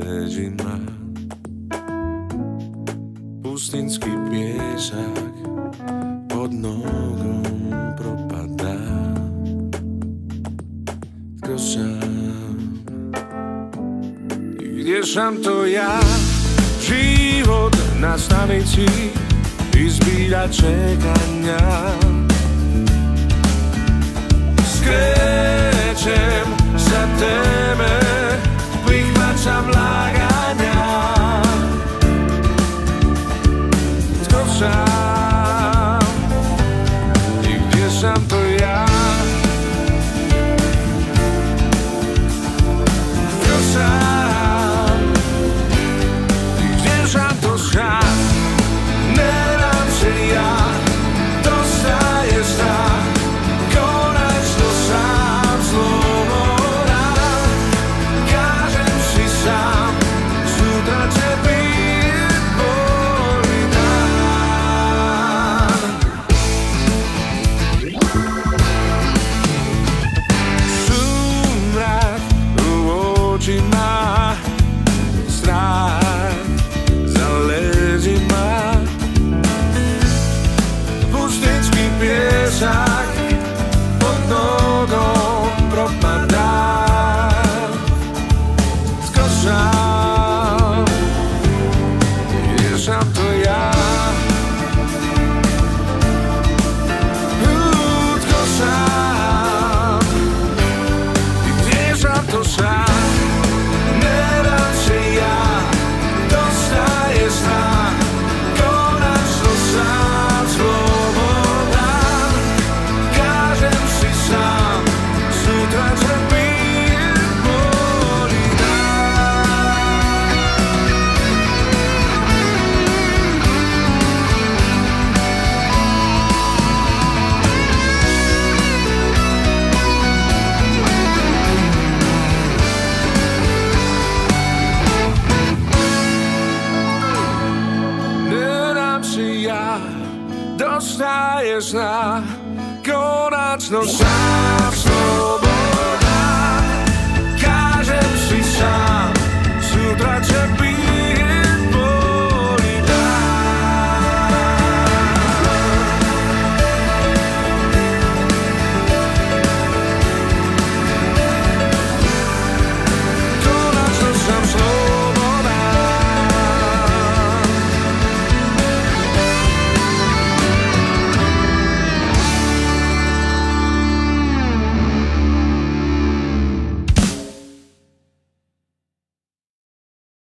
zaleđi ma. Pustinski pjesak pod nogom propada. Tko sam i gdje sam to ja? Život na stanici izbira čekanja. Skrećem sa tebe, prihvaćam laganja. Tko sam i gdje sam to ja? Tko sam i gdje sam to sad? Ne dam se ja, dosta je strah. Konačno sam slobodan, kažem si sam, sutra će biti bolji dan. Sumrak u očima, strah za leđima. Pustinski pjesak pod nogom propada. Tko sam, gdje sam to ja? Tko sam i gdje sam to sad? Ne dam se ja, dosta je strah. Konačno sam slobodan, kažem si sam, sutra će biti bolji dan. Ne dam se ja, dosta je strah. Konačno sam slobodan.